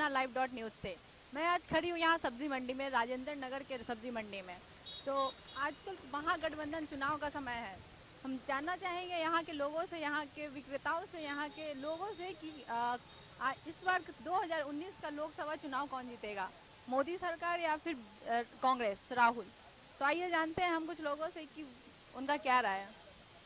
अपना live.news से। मैं आज खड़ी हूँ यहाँ सब्जी मंडी में, राजेंद्र नगर के सब्जी मंडी में। तो आजकल महागठबंधन चुनाव का समय है। हम जानना चाहेंगे यहाँ के लोगों से, यहाँ के विक्रेताओं से, यहाँ के लोगों से कि इस बार 2019 का लोकसभा चुनाव कौन जीतेगा, मोदी सरकार या फिर कांग्रेस राहुल। तो आइए जानते हैं हम कुछ लोगों से कि उनका क्या राय है।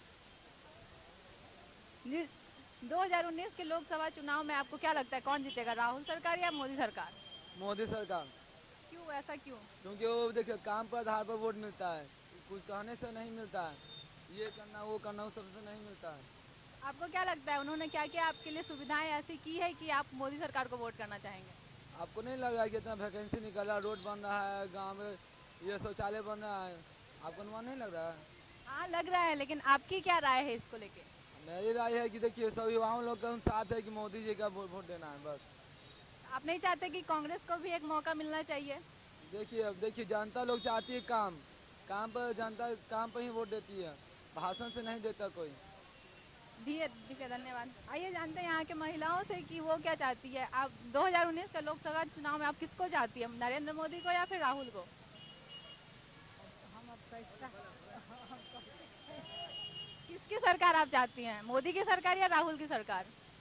2019 के लोकसभा चुनाव में आपको क्या लगता है कौन जीतेगा, राहुल सरकार या मोदी सरकार? मोदी सरकार। क्यों, ऐसा क्यों? क्योंकि वो देखिए काम पर आधार पर वोट मिलता है, कुछ कहने से नहीं मिलता है, ये करना वो करना वो सबसे नहीं मिलता है। आपको क्या लगता है उन्होंने क्या क्या आपके लिए सुविधाएं ऐसी की है कि आप मोदी सरकार को वोट करना चाहेंगे? आपको नहीं लग रहा है कि इतना वैकेंसी निकला, रोड बन रहा है, गांव में ये शौचालय बन रहा है, आपको अनुमान नहीं लग रहा है? हाँ लग रहा है, लेकिन आपकी क्या राय है इसको लेके? मेरी राय है कि देखिए सब युवाओं लोग का साथ है कि मोदी जी का वोट देना है बस। आप नहीं चाहते कि कांग्रेस को भी एक मौका मिलना चाहिए? देखिए अब देखिए जनता लोग चाहती है काम पर, जनता काम पर ही वोट देती है, भाषण से नहीं देता कोई। ठीक है, धन्यवाद। आइए जानते हैं यहाँ के महिलाओं से कि वो क्या चाहती है। आप 2019 का लोकसभा चुनाव में आप किसको चाहती है, नरेंद्र मोदी को या फिर राहुल को? किसकी सरकार आप चाहती हैं, मोदी की सरकार या राहुल की सरकार?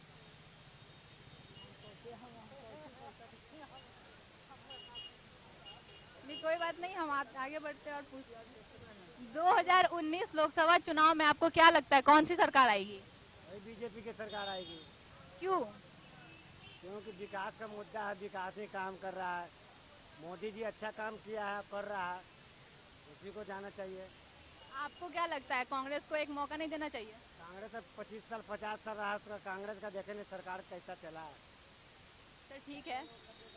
नहीं कोई बात नहीं, हम आगे बढ़ते हैं और पूछ 2019 लोकसभा चुनाव में आपको क्या लगता है कौन सी सरकार आएगी? बीजेपी की सरकार आएगी। क्यों? क्योंकि विकास का मुद्दा है, विकास ही काम कर रहा है। मोदी जी अच्छा काम किया है, कर रहा है, उसी को जाना चाहिए। आपको क्या लगता है कांग्रेस को एक मौका नहीं देना चाहिए? कांग्रेस अब 25 साल 50 साल रहा, तो कांग्रेस का देखेंगे सरकार कैसा चला है। तो ठीक है,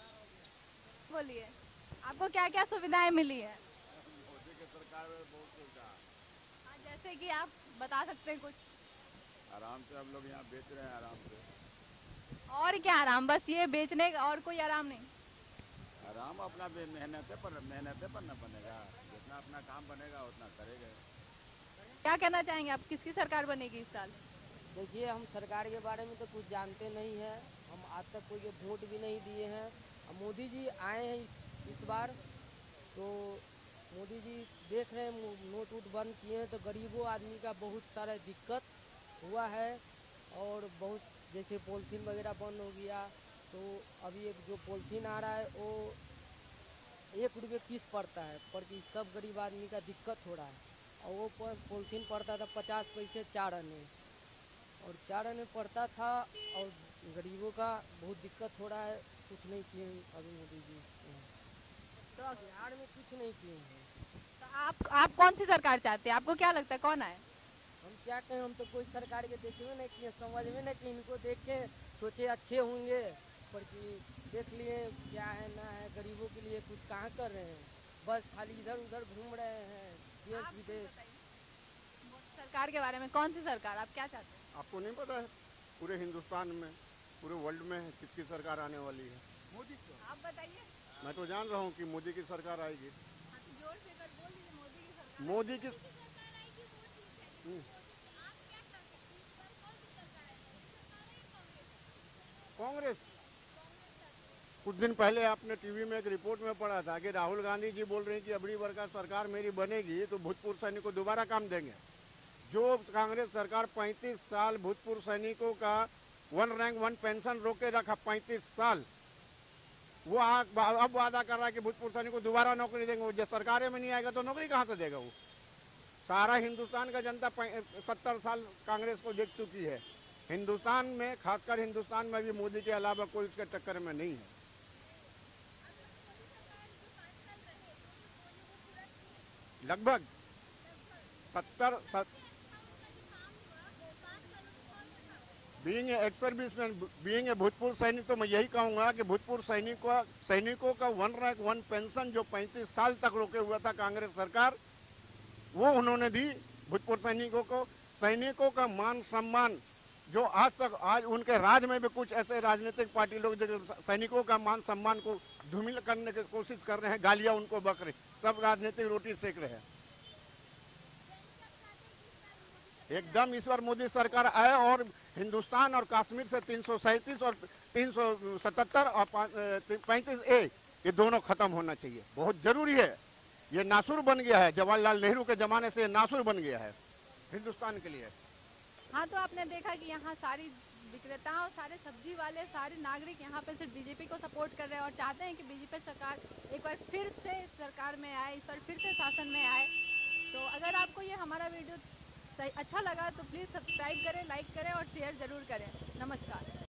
बोलिए आपको क्या क्या सुविधाएं मिली है? मोदी की सरकार में बहुत सुविधा है। हाँ, जैसे कि आप बता सकते हैं कुछ? आराम से हम लोग यहाँ बेच रहे हैं आराम से। और क्या आराम, बस ये बेचने का और कोई आराम नहीं? आराम अपना मेहनत पर न बनेगा, जितना अपना काम बनेगा उतना करेगा। क्या कहना चाहेंगे आप, किसकी सरकार बनेगी इस साल? देखिए हम सरकार के बारे में तो कुछ जानते नहीं हैं, हम आज तक कोई वोट भी नहीं दिए हैं। अब मोदी जी आए हैं इस बार, तो मोदी जी देख रहे हैं नोट वोट बंद किए हैं, तो गरीबों आदमी का बहुत सारा दिक्कत हुआ है। और बहुत जैसे पॉलिथीन वगैरह बंद हो गया, तो अभी एक जो पॉलिथीन आ रहा है वो 1 रुपये पीस पड़ता है, पर सब गरीब आदमी का दिक्कत हो रहा है। और वो पॉलिथीन पड़ता था 50 पैसे 4 आने, और 4 आने पड़ता था, और गरीबों का बहुत दिक्कत हो रहा है। कुछ नहीं किए अभी मोदी जी, तो बिहार में कुछ नहीं किए हैं। तो आप कौन सी सरकार चाहते हैं, आपको क्या लगता है कौन आए? हम क्या कहें, हम तो कोई सरकार के देखे में नहीं किए, समझ में नहीं कि इनको देख के सोचे अच्छे होंगे, पर कि देख लिए क्या है ना है, गरीबों के लिए कुछ कहाँ कर रहे हैं, बस खाली इधर उधर घूम रहे हैं देश विदेश। सरकार के बारे में कौन सी सरकार, आप क्या चाहते हैं? आपको नहीं पता है पूरे हिंदुस्तान में, पूरे वर्ल्ड में किसकी सरकार आने वाली है? मोदी की। आप बताइए। मैं तो जान रहा हूँ कि मोदी की सरकार आएगी। हाँ, तो जोर से कर बोल दीजिए, मोदी की सरकार। मोदी की कांग्रेस। कुछ दिन पहले आपने टीवी में एक रिपोर्ट में पढ़ा था कि राहुल गांधी जी बोल रहे हैं कि अगली बार का सरकार मेरी बनेगी तो भूतपूर्व सैनिक को दोबारा काम देंगे। जो कांग्रेस सरकार 35 साल भूतपूर्व सैनिकों का 1 रैंक 1 पेंशन रोक के रखा 35 साल, वो अब वादा कर रहा है कि भूतपूर्व सैनिक को दोबारा नौकरी देंगे। वो जब सरकारें में नहीं आएगा तो नौकरी कहाँ से देगा वो? सारा हिंदुस्तान का जनता 70 साल कांग्रेस को देख चुकी है। हिंदुस्तान में, खासकर हिंदुस्तान में भी मोदी के अलावा कोई उसके टक्कर में नहीं है। लगभग 70 being ex serviceman, being a भूतपूर्व सैनिक, तो मैं यही कहूँगा कि भूतपूर्व सैनिकों का 1 रैंक 1 पेंशन जो 35 साल तक रोके हुआ था कांग्रेस सरकार, वो उन्होंने दी भूतपूर्व सैनिकों को। सैनिकों का मान सम्मान जो आज उनके राज में भी कुछ ऐसे राजनीतिक पार्टी लोग जो सैनिकों का मान सम्मान को धूमिल करने की कोशिश कर रहे हैं, गालियां उनको बक रहे, सब राजनीतिक रोटी सेक रहे हैं। एकदम इस बार मोदी सरकार आए और हिंदुस्तान और कश्मीर से 337 और 377 और 35A ये दोनों खत्म होना चाहिए, बहुत जरूरी है। ये नासुर बन गया है, जवाहरलाल नेहरू के जमाने से नासुर बन गया है हिंदुस्तान के लिए। हाँ, तो आपने देखा कि यहाँ सारी विक्रेताओं, सारे सब्जी वाले, सारे नागरिक यहाँ पे सिर्फ बीजेपी को सपोर्ट कर रहे हैं और चाहते हैं कि बीजेपी सरकार एक बार फिर से सरकार में आए, इस बार फिर से शासन में आए। तो अगर आपको ये हमारा वीडियो अच्छा लगा तो प्लीज़ सब्सक्राइब करें, लाइक करें और शेयर ज़रूर करें। नमस्कार।